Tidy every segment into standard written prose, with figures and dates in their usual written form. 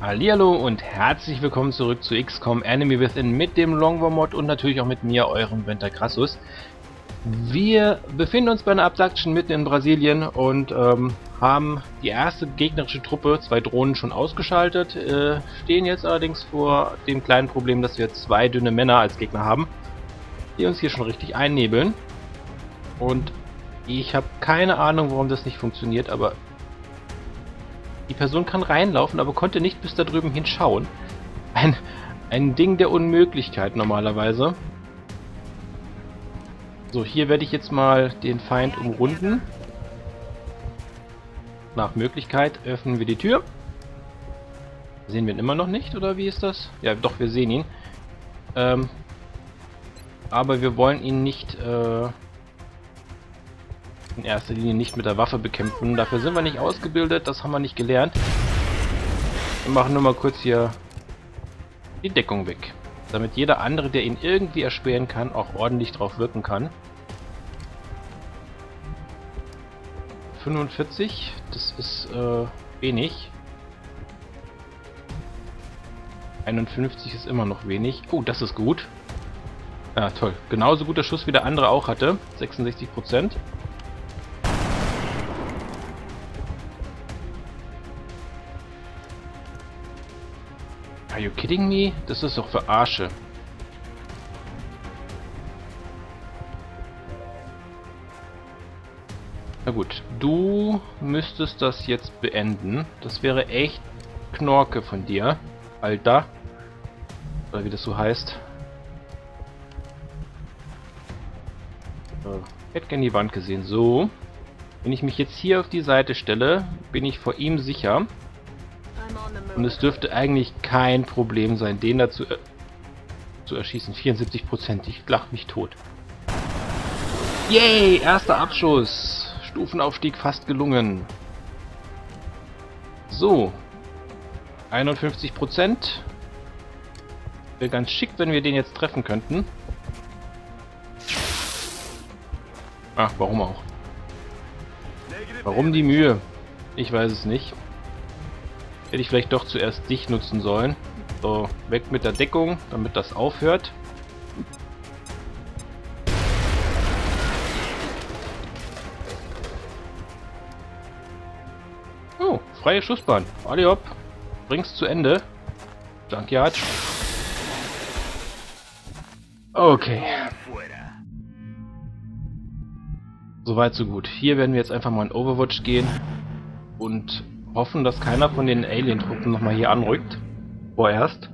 Hallihallo und herzlich willkommen zurück zu XCOM Enemy Within mit dem Longbow Mod und natürlich auch mit mir, eurem Venter Crassus. Wir befinden uns bei einer Abduction mitten in Brasilien und haben die erste gegnerische Truppe, 2 Drohnen, schon ausgeschaltet, stehen jetzt allerdings vor dem kleinen Problem, dass wir 2 dünne Männer als Gegner haben, die uns hier schon richtig einnebeln. Und ich habe keine Ahnung, warum das nicht funktioniert, aber die Person kann reinlaufen, aber konnte nicht bis da drüben hinschauen. Ein Ding der Unmöglichkeit normalerweise. So, hier werde ich jetzt mal den Feind umrunden. Nach Möglichkeit öffnen wir die Tür. Sehen wir ihn immer noch nicht, oder wie ist das? Ja, doch, wir sehen ihn. Aber wir wollen ihn nicht in erster Linie nicht mit der Waffe bekämpfen. Dafür sind wir nicht ausgebildet, das haben wir nicht gelernt. Wir machen nur mal kurz hier die Deckung weg, damit jeder andere, der ihn irgendwie erspähen kann, auch ordentlich drauf wirken kann. 45, das ist wenig. 51 ist immer noch wenig. Oh, das ist gut. Ja, toll. Genauso guter Schuss wie der andere auch hatte. 66%. Are you kidding me? Das ist doch Verarsche. Na gut, du müsstest das jetzt beenden. Das wäre echt Knorke von dir, Alter. Oder wie das so heißt. Ich hätte gerne die Wand gesehen. So. Wenn ich mich jetzt hier auf die Seite stelle, bin ich vor ihm sicher. Und es dürfte eigentlich kein Problem sein, den dazu zu erschießen. 74%, ich lach mich tot. Yay, erster Abschuss. Stufenaufstieg fast gelungen. So. 51%. Wäre ganz schick, wenn wir den jetzt treffen könnten. Ach, warum auch? Warum die Mühe? Ich weiß es nicht. Hätte ich vielleicht doch zuerst dich nutzen sollen. So, weg mit der Deckung, damit das aufhört. Oh, freie Schussbahn. Alle hopp. Bring's zu Ende. Junkyard. Okay. Soweit so gut. Hier werden wir jetzt einfach mal in Overwatch gehen und hoffen, dass keiner von den Alien-Truppen nochmal hier anrückt. Vorerst.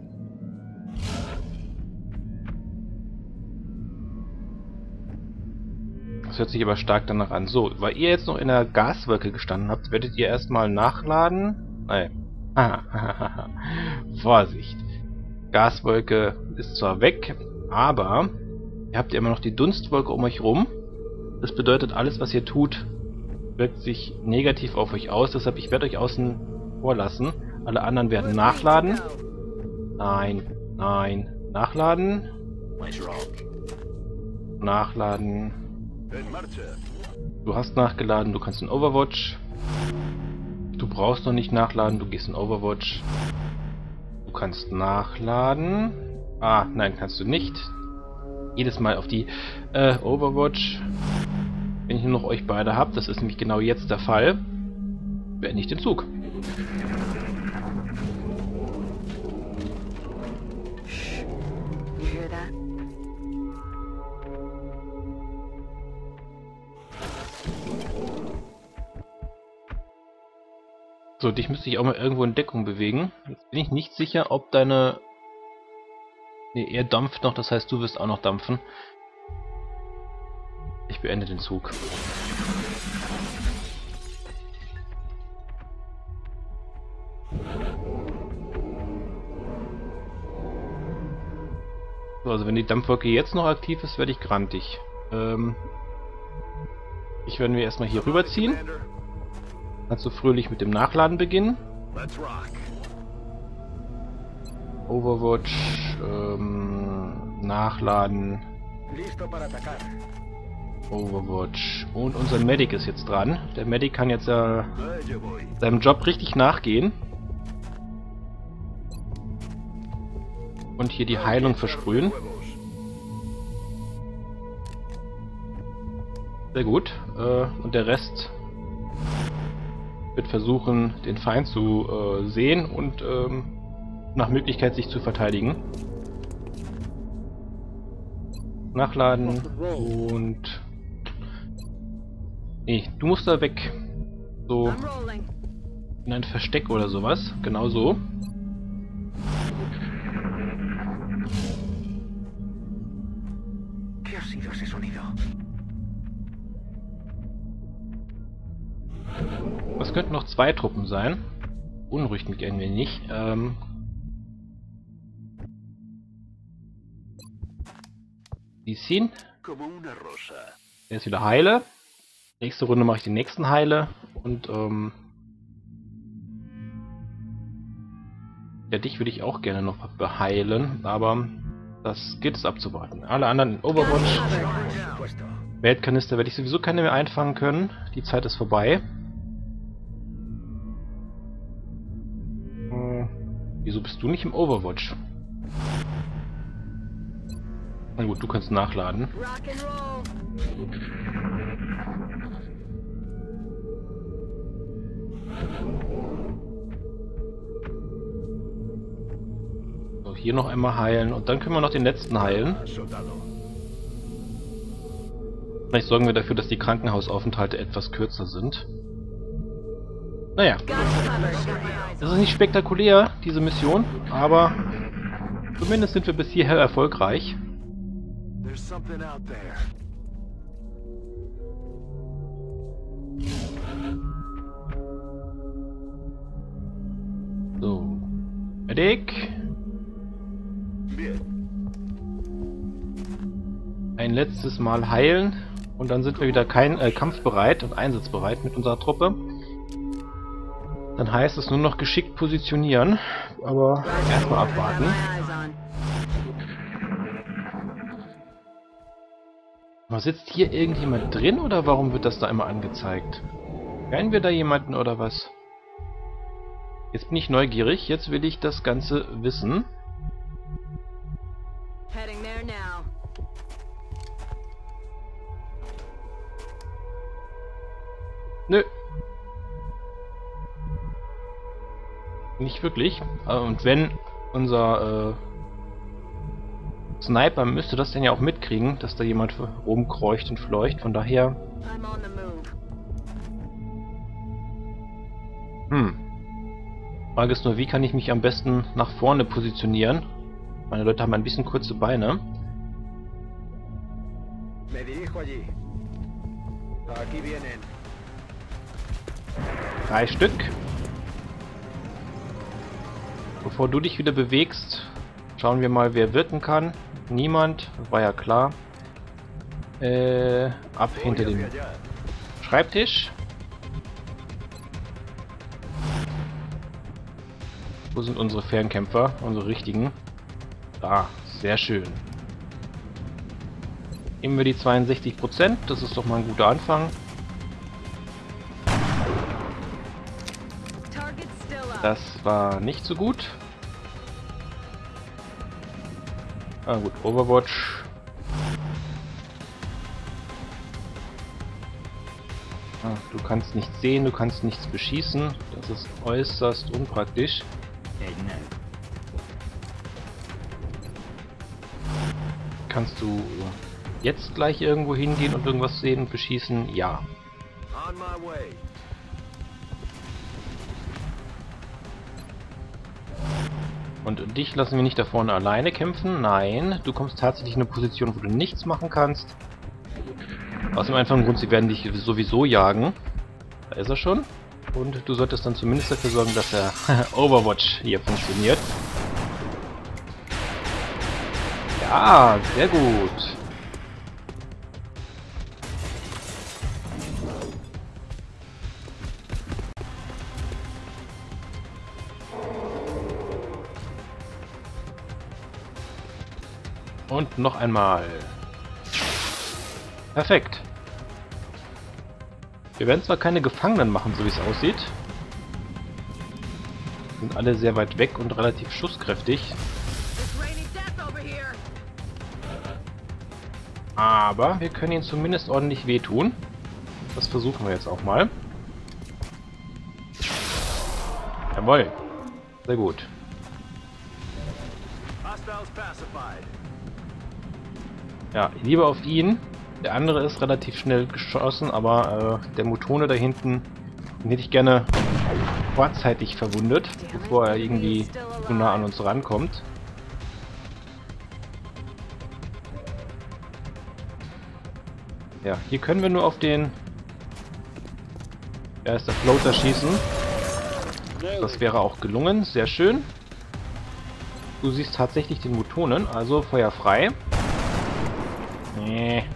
Das hört sich aber stark danach an. So, weil ihr jetzt noch in der Gaswolke gestanden habt, werdet ihr erstmal nachladen. Nein. Vorsicht. Gaswolke ist zwar weg, aber ihr habt ja immer noch die Dunstwolke um euch rum. Das bedeutet, alles was ihr tut, wirkt sich negativ auf euch aus, deshalb ich werde euch außen vor lassen. Alle anderen werden nachladen. Nein, nein. Nachladen. Nachladen. Du hast nachgeladen, du kannst in Overwatch. Du brauchst noch nicht nachladen, du gehst in Overwatch. Du kannst nachladen. Ah, nein, kannst du nicht. Jedes Mal auf die Overwatch. Wenn ich nur noch euch beide habe, das ist nämlich genau jetzt der Fall, beende ich den Zug. So, dich müsste ich auch mal irgendwo in Deckung bewegen. Jetzt bin ich nicht sicher, ob deine... Ne, er dampft noch, das heißt, du wirst auch noch dampfen. Ich beende den Zug. So, also wenn die Dampfwolke jetzt noch aktiv ist, werde ich grantig. Ich werde mir erstmal hier rüberziehen. Kannst du fröhlich mit dem Nachladen beginnen. Overwatch, Nachladen. Overwatch. Und unser Medic ist jetzt dran. Der Medic kann jetzt seinem Job richtig nachgehen. Und hier die Heilung versprühen. Sehr gut. Und der Rest wird versuchen, den Feind zu sehen und nach Möglichkeit sich zu verteidigen. Nachladen und... Nee, du musst da weg. So in ein Versteck oder sowas. Genau so. Das könnten noch 2 Truppen sein. Unruhigt mich irgendwie nicht. Die ziehen. Der ist wieder heile. Nächste Runde mache ich den nächsten heile. Und ja, dich würde ich auch gerne noch beheilen. Aber das gilt es abzuwarten. Alle anderen in Overwatch. Weltkanister werde ich sowieso keine mehr einfangen können. Die Zeit ist vorbei. Wieso bist du nicht im Overwatch? Na gut, du kannst nachladen. So, hier noch einmal heilen und dann können wir noch den letzten heilen. Vielleicht sorgen wir dafür, dass die Krankenhausaufenthalte etwas kürzer sind. Naja. Das ist nicht spektakulär, diese Mission, aber zumindest sind wir bis hierher erfolgreich. So. Fertig. Ein letztes Mal heilen und dann sind wir wieder kampfbereit und einsatzbereit mit unserer Truppe. Dann heißt es nur noch geschickt positionieren, aber erstmal abwarten. Aber sitzt hier irgendjemand drin oder warum wird das da immer angezeigt? Kennen wir da jemanden oder was? Jetzt bin ich neugierig, jetzt will ich das Ganze wissen. Nö. Nicht wirklich. Und wenn unser Sniper müsste das denn ja auch mitkriegen, dass da jemand rumkreucht und fleucht. Von daher... Frage ist nur, wie kann ich mich am besten nach vorne positionieren? Meine Leute haben ein bisschen kurze Beine. 3 Stück. Bevor du dich wieder bewegst, schauen wir mal, wer wirken kann. Niemand, war ja klar. Ab hinter dem Schreibtisch. Wo sind unsere Fernkämpfer, unsere richtigen? Da, sehr schön. Nehmen wir die 62%, das ist doch mal ein guter Anfang. Das war nicht so gut. Ah gut, Overwatch. Ah, du kannst nichts sehen, du kannst nichts beschießen. Das ist äußerst unpraktisch. Kannst du jetzt gleich irgendwo hingehen und irgendwas sehen und beschießen? Ja. Und dich lassen wir nicht da vorne alleine kämpfen. Nein, du kommst tatsächlich in eine Position, wo du nichts machen kannst. Aus dem einfachen Grund, sie werden dich sowieso jagen. Da ist er schon. Und du solltest dann zumindest dafür sorgen, dass der Overwatch hier funktioniert. Ja, sehr gut. Und noch einmal. Perfekt. Wir werden zwar keine Gefangenen machen, so wie es aussieht. Sind alle sehr weit weg und relativ schusskräftig. Aber wir können ihn zumindest ordentlich wehtun. Das versuchen wir jetzt auch mal. Jawohl. Sehr gut. Ja, lieber auf ihn. Der andere ist relativ schnell geschossen, aber der Mutone da hinten, den hätte ich gerne vorzeitig verwundet, bevor er irgendwie zu nah an uns rankommt. Ja, hier können wir nur auf den... Ja, ist der Floater schießen. Das wäre auch gelungen, sehr schön. Du siehst tatsächlich den Mutonen, also Feuer frei. Nee.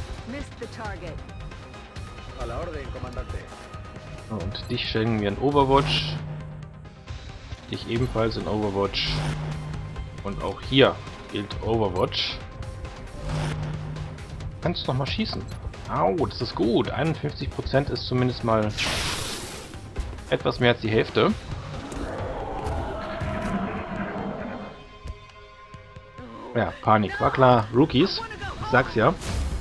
Und dich schenken wir in Overwatch. Dich ebenfalls in Overwatch. Und auch hier gilt Overwatch. Kannst du noch mal schießen. Au, das ist gut. 51% ist zumindest mal etwas mehr als die Hälfte. Ja, Panik. War klar. Rookies. Ich sag's ja.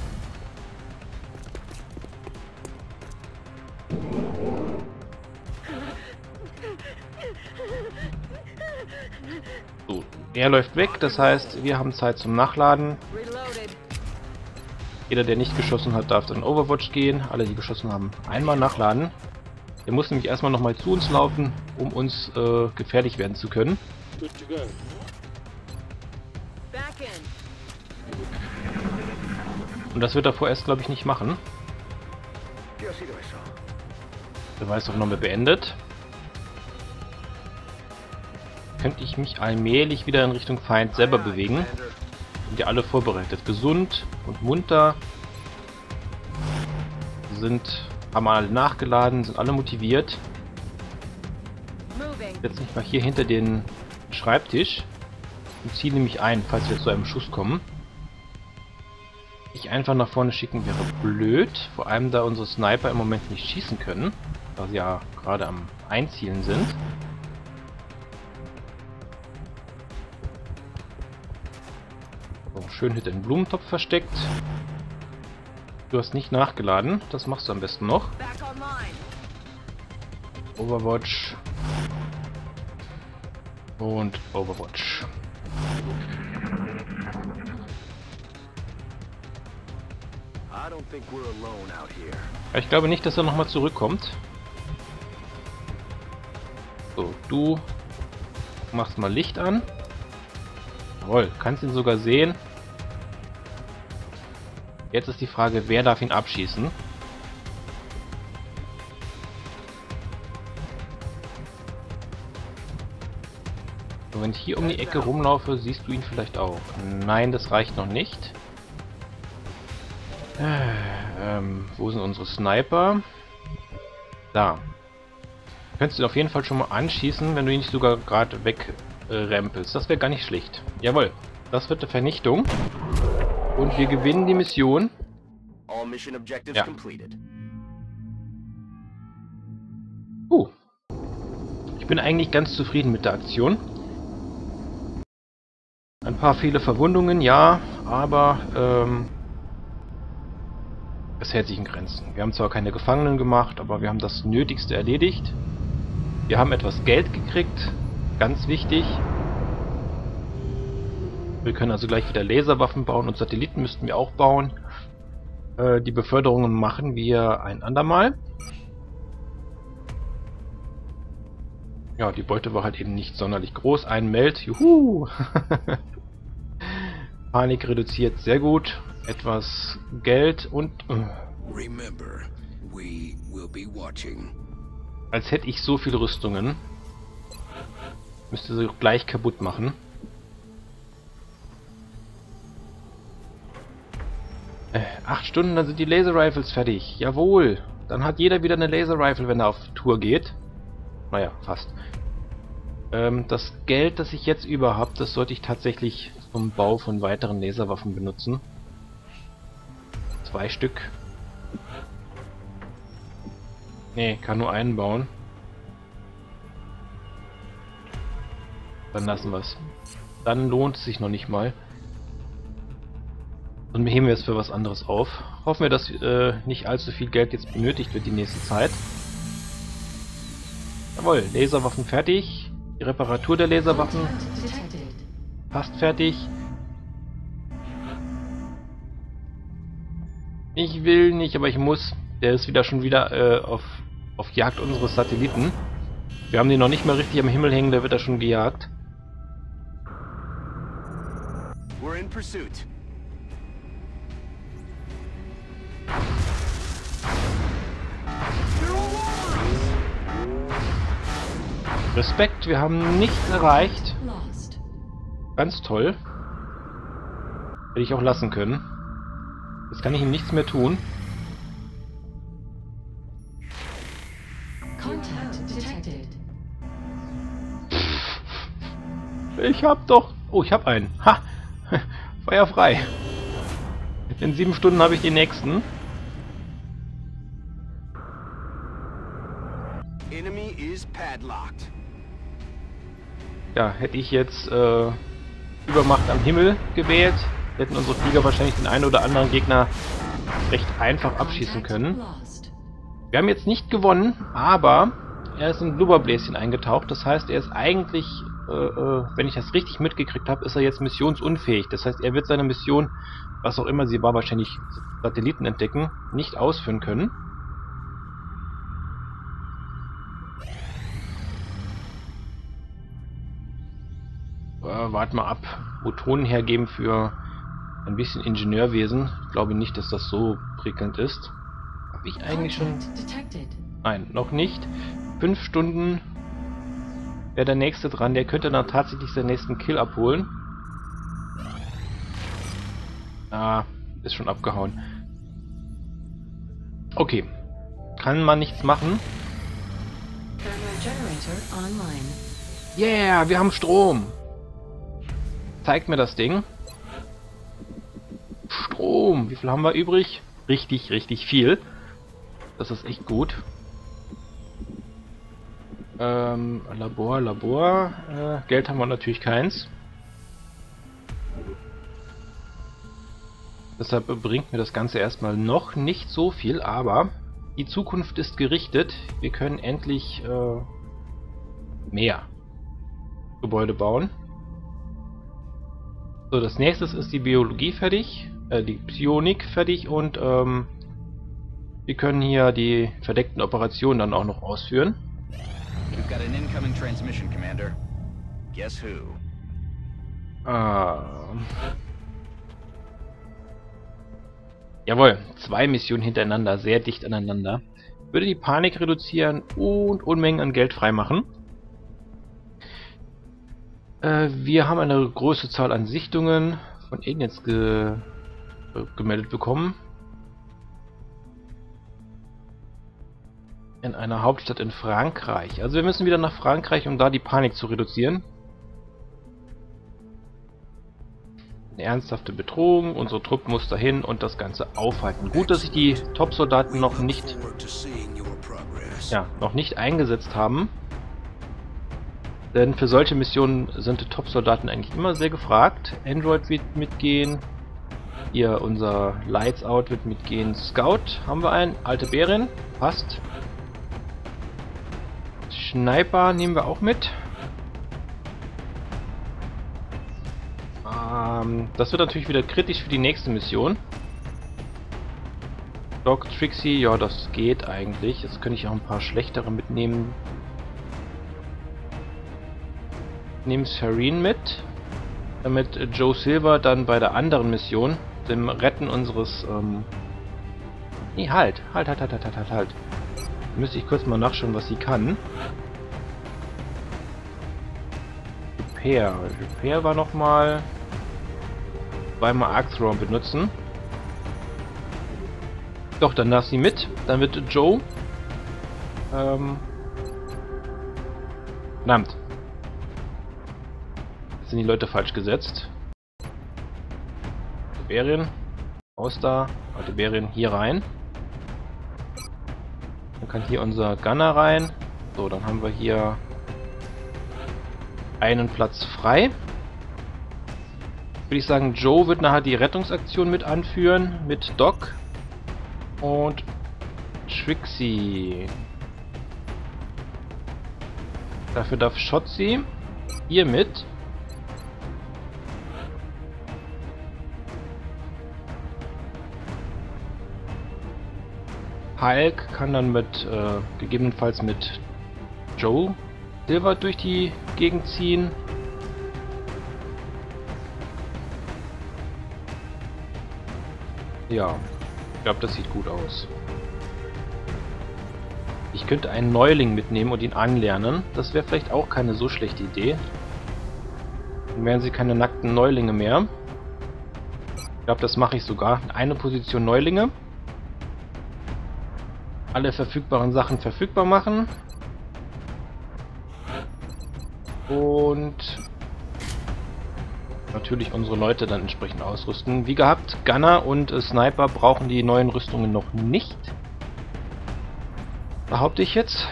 So, er läuft weg. Das heißt, wir haben Zeit zum Nachladen. Jeder, der nicht geschossen hat, darf dann Overwatch gehen. Alle, die geschossen haben, einmal nachladen. Der muss nämlich erstmal nochmal zu uns laufen, um uns gefährlich werden zu können. Und das wird er vorerst, glaube ich, nicht machen. Der Weißaufnahme beendet. Könnte ich mich allmählich wieder in Richtung Feind selber bewegen. Sind ja alle vorbereitet. Gesund und munter. Haben alle nachgeladen, sind alle motiviert. Setze mich mal hier hinter den Schreibtisch und ziehe nämlich ein, falls wir zu einem Schuss kommen. Ich einfach nach vorne schicken wäre blöd, vor allem da unsere Sniper im Moment nicht schießen können, da sie ja gerade am Einzielen sind. So, schön hinter den Blumentopf versteckt. Du hast nicht nachgeladen, das machst du am besten noch. Overwatch. Und Overwatch. Ich glaube nicht, dass er nochmal zurückkommt. So, du machst mal Licht an. Jawohl, kannst ihn sogar sehen. Jetzt ist die Frage, wer darf ihn abschießen? So, wenn ich hier um die Ecke rumlaufe, siehst du ihn vielleicht auch. Nein, das reicht noch nicht. Wo sind unsere Sniper? Da. Du könntest ihn auf jeden Fall schon mal anschießen, wenn du ihn nicht sogar gerade wegrempelst. Das wäre gar nicht schlecht. Jawohl, das wird eine Vernichtung. Und wir gewinnen die Mission. Ja. Ich bin eigentlich ganz zufrieden mit der Aktion. Ein paar viele Verwundungen, ja, aber es hält sich in Grenzen. Wir haben zwar keine Gefangenen gemacht, aber wir haben das Nötigste erledigt. Wir haben etwas Geld gekriegt, ganz wichtig. Wir können also gleich wieder Laserwaffen bauen und Satelliten müssten wir auch bauen. Die Beförderungen machen wir ein andermal. Ja, die Beute war halt eben nicht sonderlich groß. Ein Meld, juhu! Panik reduziert, sehr gut. Etwas Geld und... Als hätte ich so viele Rüstungen. Müsste sie gleich kaputt machen. 8 Stunden, dann sind die Laser Rifles fertig. Jawohl. Dann hat jeder wieder eine Laser Rifle, wenn er auf Tour geht. Naja, fast. Das Geld, das ich jetzt über habe, das sollte ich tatsächlich zum Bau von weiteren Laserwaffen benutzen. 2 Stück. Nee, kann nur einen bauen. Dann lassen wir es. Dann lohnt es sich noch nicht mal. Und heben wir es für was anderes auf. Hoffen wir, dass nicht allzu viel Geld jetzt benötigt wird die nächste Zeit. Jawohl, Laserwaffen fertig. Die Reparatur der Laserwaffen fast fertig. Ich will nicht, aber ich muss. Der ist schon wieder auf Jagd unseres Satelliten. Wir haben den noch nicht mal richtig am Himmel hängen, da wird er schon gejagt. We're in pursuit. Respekt, wir haben nichts erreicht. Ganz toll. Hätte ich auch lassen können. Jetzt kann ich ihm nichts mehr tun. Ich hab doch... Oh, ich hab einen. Ha! Feuer frei. In 7 Stunden habe ich den nächsten. Enemy is padlocked. Ja, hätte ich jetzt Übermacht am Himmel gewählt, hätten unsere Flieger wahrscheinlich den einen oder anderen Gegner recht einfach abschießen können. Wir haben jetzt nicht gewonnen, aber er ist in Blubberbläschen eingetaucht. Das heißt, er ist eigentlich, wenn ich das richtig mitgekriegt habe, ist er jetzt missionsunfähig. Das heißt, er wird seine Mission, was auch immer sie war, wahrscheinlich Satelliten entdecken, nicht ausführen können. Warte mal ab. Motoren hergeben für ein bisschen Ingenieurwesen. Ich glaube nicht, dass das so prickelnd ist. Habe ich eigentlich schon... Nein, noch nicht. 5 Stunden wäre der nächste dran. Der könnte dann tatsächlich seinen nächsten Kill abholen. Ah, ist schon abgehauen. Okay. Kann man nichts machen. Yeah, wir haben Strom. Zeigt mir das Ding. Strom. Wie viel haben wir übrig? Richtig, richtig viel. Das ist echt gut. Labor. Geld haben wir natürlich keins. Deshalb bringt mir das Ganze erstmal noch nicht so viel, aber die Zukunft ist gerichtet. Wir können endlich mehr Gebäude bauen. So, das nächste ist die Biologie fertig, die Psionik fertig und wir können hier die verdeckten Operationen dann auch noch ausführen. We've got an incoming transmission, Commander. Guess who? Jawohl, 2 Missionen hintereinander, sehr dicht aneinander. Würde die Panik reduzieren und Unmengen an Geld freimachen. Wir haben eine große Zahl an Sichtungen von Aliens gemeldet bekommen. In einer Hauptstadt in Frankreich. Also wir müssen wieder nach Frankreich, um da die Panik zu reduzieren. Eine ernsthafte Bedrohung, unsere Truppe muss dahin und das Ganze aufhalten. Gut, dass sich die Top-Soldaten noch nicht eingesetzt haben. Denn für solche Missionen sind die Top-Soldaten eigentlich immer sehr gefragt. Android wird mitgehen. Hier unser Lights Out wird mitgehen. Scout haben wir einen. Aldebaran. Passt. Sniper nehmen wir auch mit. Das wird natürlich wieder kritisch für die nächste Mission. Doc Trixie, ja, das geht eigentlich. Jetzt könnte ich auch ein paar schlechtere mitnehmen. Nehmen Serene mit, damit Joe Silver dann bei der anderen Mission, dem Retten unseres, nee, halt. Müsste ich kurz mal nachschauen, was sie kann. Repair war nochmal zweimal Arc-Thrower benutzen. Doch, dann darf sie mit. Dann wird Joe verdammt. Jetzt sind die Leute falsch gesetzt. Aldebaran, raus da. Aldebaran hier rein. Dann kann hier unser Gunner rein. So, dann haben wir hier einen Platz frei. Würde ich sagen, Joe wird nachher die Rettungsaktion mit anführen, mit Doc und Trixie. Dafür darf Shotzi hier mit. Hulk kann dann mit, gegebenenfalls mit Joe Silver durch die Gegend ziehen. Ja, ich glaube, das sieht gut aus. Ich könnte einen Neuling mitnehmen und ihn anlernen. Das wäre vielleicht auch keine so schlechte Idee. Dann wären sie keine nackten Neulinge mehr. Ich glaube, das mache ich sogar. Eine Position Neulinge. Alle verfügbaren Sachen verfügbar machen. Und natürlich unsere Leute dann entsprechend ausrüsten. Wie gehabt, Gunner und Sniper brauchen die neuen Rüstungen noch nicht. Behaupte ich jetzt.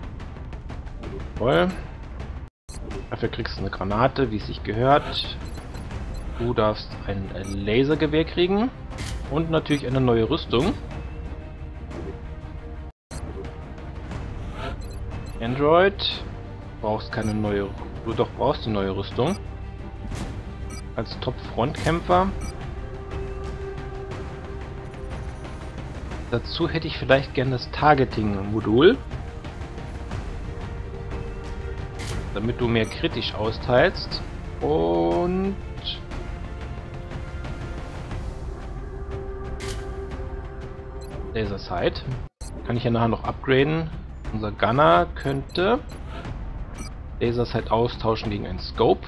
Toll. Dafür kriegst du eine Granate, wie es sich gehört. Du darfst ein Lasergewehr kriegen. Und natürlich eine neue Rüstung. Android. Brauchst keine neue... Du doch brauchst die neue Rüstung. Als Top-Frontkämpfer. Dazu hätte ich vielleicht gerne das Targeting-Modul. Damit du mehr kritisch austeilst. Und... Laser Sight. Kann ich ja nachher noch upgraden. Unser Gunner könnte Laser Sight austauschen gegen einen Scope.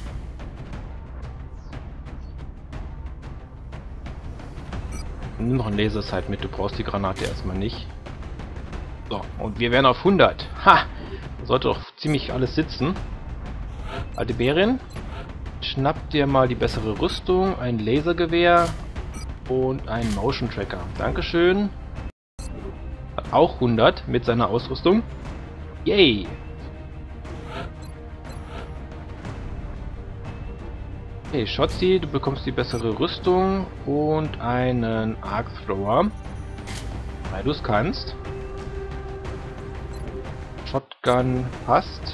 Nimm noch ein Laser Sight mit, du brauchst die Granate erstmal nicht. So, und wir wären auf 100. Ha! Sollte doch ziemlich alles sitzen. Aldebaran, schnapp dir mal die bessere Rüstung, ein Lasergewehr und einen Motion Tracker. Dankeschön. Hat auch 100 mit seiner Ausrüstung. Yay! Okay, Shotzi, du bekommst die bessere Rüstung und einen Arc Thrower, weil du es kannst. Shotgun passt.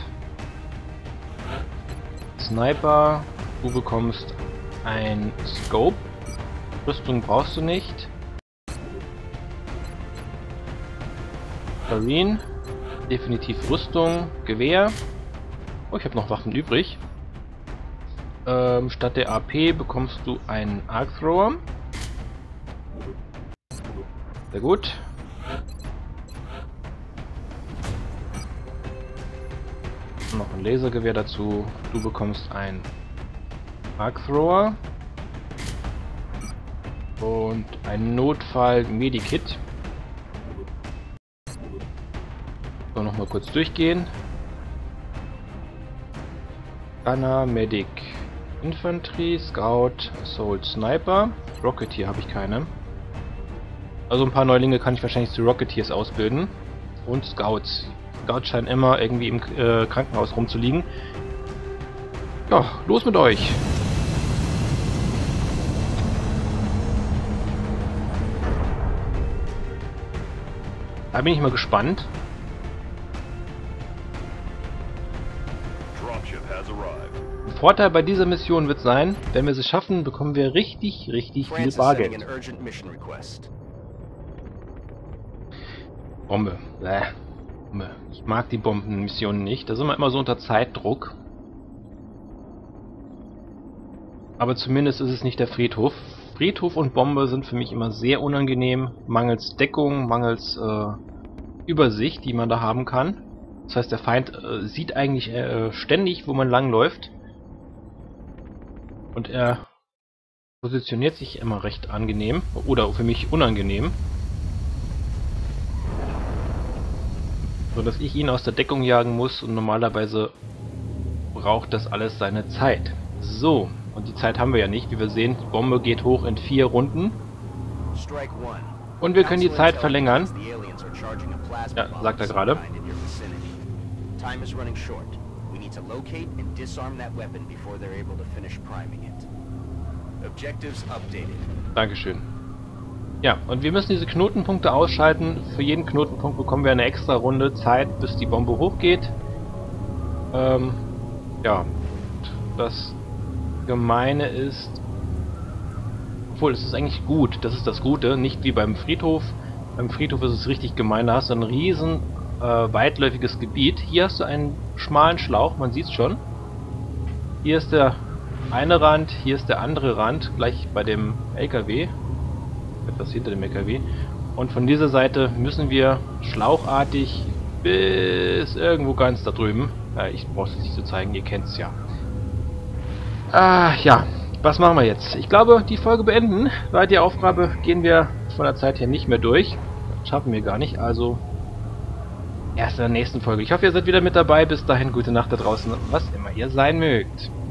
Sniper, du bekommst ein Scope. Rüstung brauchst du nicht. Marine, definitiv Rüstung, Gewehr. Oh, ich habe noch Waffen übrig. Statt der AP bekommst du einen Arc Thrower. Sehr gut. Noch ein Lasergewehr dazu. Du bekommst ein Arc Thrower. Und ein Notfall-Medikit. So, nochmal kurz durchgehen. Gunner, Medic, Infanterie, Scout, Assault, Sniper. Rocketeer habe ich keine. Also ein paar Neulinge kann ich wahrscheinlich zu Rocketeers ausbilden. Und Scouts. Scouts scheinen immer irgendwie im Krankenhaus rumzuliegen. Ja, los mit euch! Da bin ich mal gespannt. Der Vorteil bei dieser Mission wird sein, wenn wir sie schaffen, bekommen wir richtig viel Bargeld. Bombe. Bäh. Bombe. Ich mag die Bombenmissionen nicht. Da sind wir immer so unter Zeitdruck. Aber zumindest ist es nicht der Friedhof. Friedhof und Bombe sind für mich immer sehr unangenehm. Mangels Deckung, mangels Übersicht, die man da haben kann. Das heißt, der Feind sieht eigentlich ständig, wo man langläuft. Und er positioniert sich immer recht angenehm. Oder für mich unangenehm. So dass ich ihn aus der Deckung jagen muss. Und normalerweise braucht das alles seine Zeit. So. Und die Zeit haben wir ja nicht. Wie wir sehen, die Bombe geht hoch in 4 Runden. Und wir können die Zeit verlängern. Ja, sagt er gerade. Time is running short. We need to locate and disarm that weapon before they're able to finish priming it. Objectives updated. Dankeschön. Ja, und wir müssen diese Knotenpunkte ausschalten. Für jeden Knotenpunkt bekommen wir eine extra Runde Zeit, bis die Bombe hochgeht. Ja, das Gemeine ist... Obwohl, es ist eigentlich gut, das ist das Gute, nicht wie beim Friedhof. Beim Friedhof ist es richtig gemein, da hast du ein riesen weitläufiges Gebiet. Hier hast du einen schmalen Schlauch, man sieht es schon. Hier ist der eine Rand, hier ist der andere Rand, gleich bei dem LKW. Etwas hinter dem LKW. Und von dieser Seite müssen wir schlauchartig bis irgendwo ganz da drüben. Ich brauche es nicht zu zeigen, ihr kennt es ja. Ja, was machen wir jetzt? Ich glaube, die Folge beenden, weil die Aufgabe gehen wir von der Zeit her nicht mehr durch. Das schaffen wir gar nicht, also erst in der nächsten Folge. Ich hoffe, ihr seid wieder mit dabei. Bis dahin, gute Nacht da draußen, was immer ihr sein mögt.